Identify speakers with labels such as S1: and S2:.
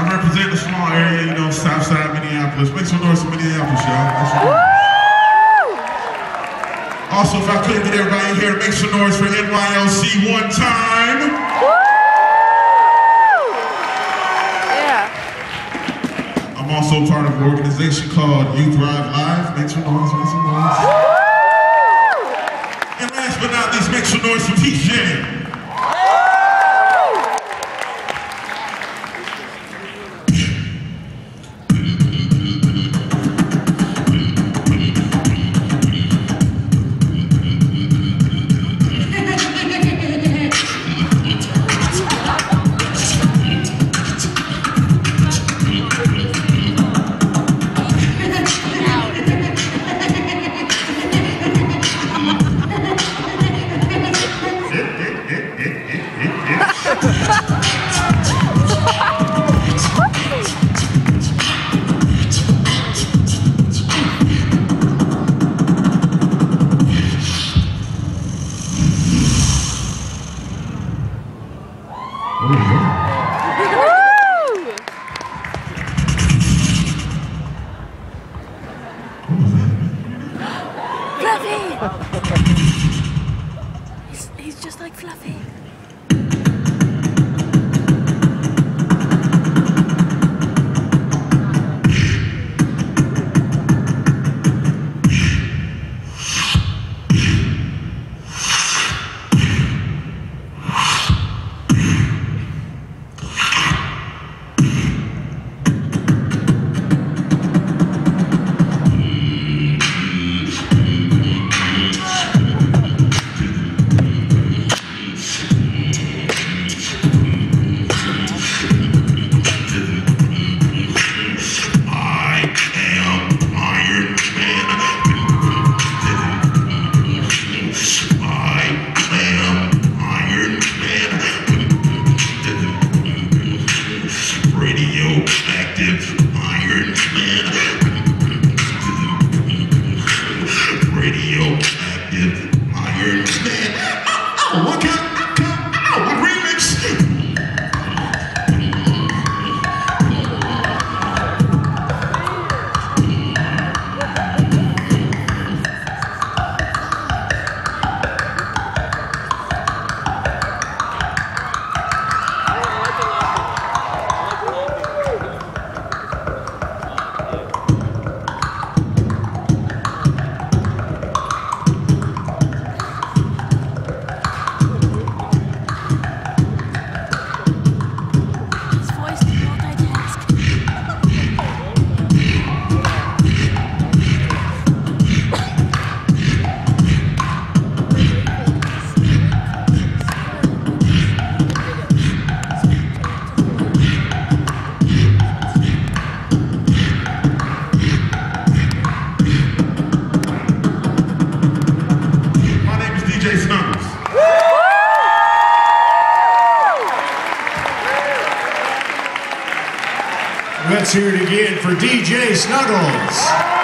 S1: I represent the small area, you know, Southside Minneapolis. Make some noise for Minneapolis, y'all. Make some noise. Also, if I couldn't get everybody in here, make some noise for NYLC one time.
S2: Yeah.
S1: I'm also part of an organization called Youth Thrive Live. Make some noise, make some noise. And last but not least, make some noise for TJ.
S2: Fluffy! He's just like Fluffy.
S3: Let's hear it again for DJ Snuggles.